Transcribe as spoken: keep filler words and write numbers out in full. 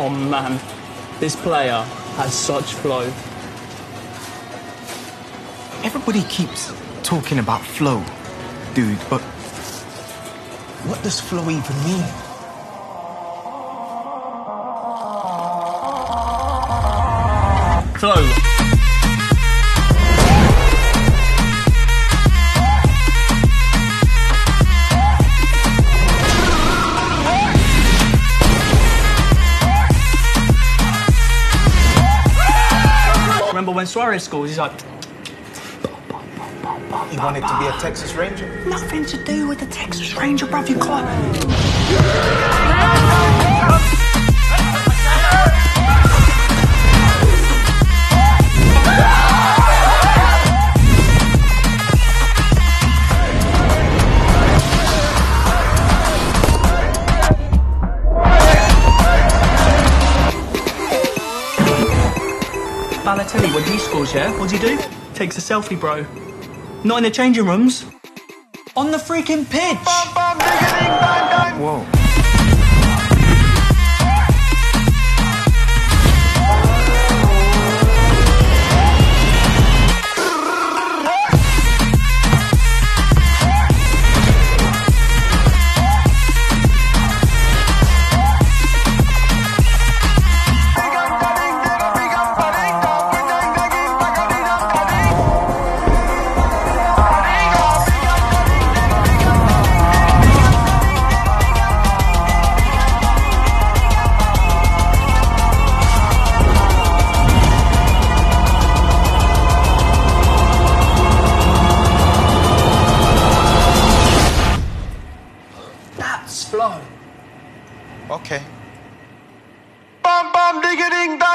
Oh man, this player has such flow. Everybody keeps talking about flow, dude, but what does flow even mean? Flow. Remember when Suarez scores, he's like... He wanted to be a Texas Ranger? Nothing to do with the Texas Ranger, bruv, you can't... Balotelli, when he scores, yeah, what does he do? Takes a selfie, bro. Not in the changing rooms. On the freaking pitch! Whoa. That's flow. Okay. Bum bum digga ding dong.